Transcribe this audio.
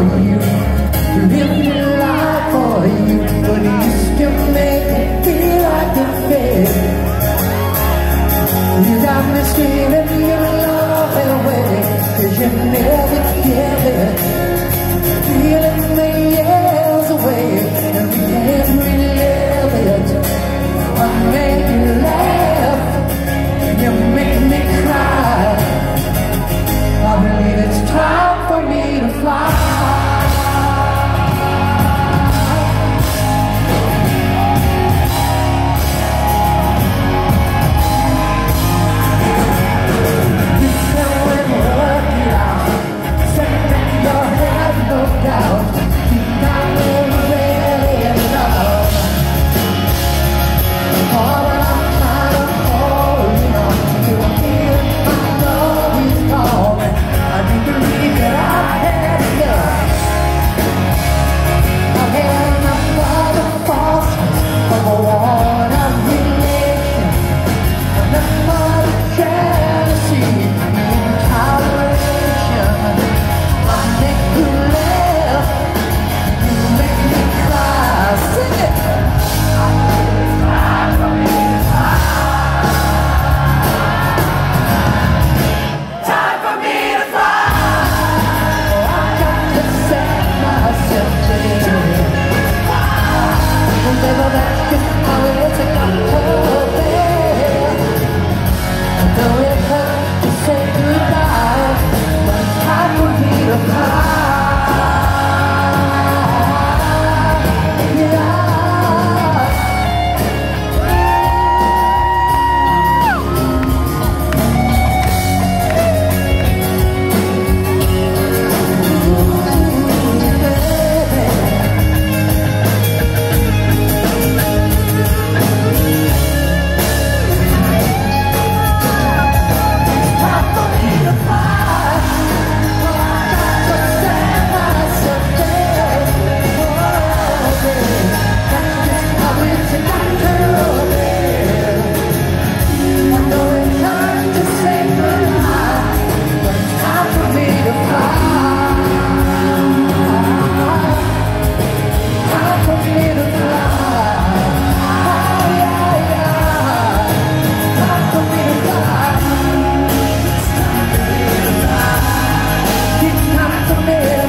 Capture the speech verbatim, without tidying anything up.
you, live your life for you, but you still make me feel like a fail. You got me screaming your love away, 'cause you never give it. Feeling the years away, and we can't relive it. I make you laugh, you make me cry. I believe it's time for me to fly. It's not for me.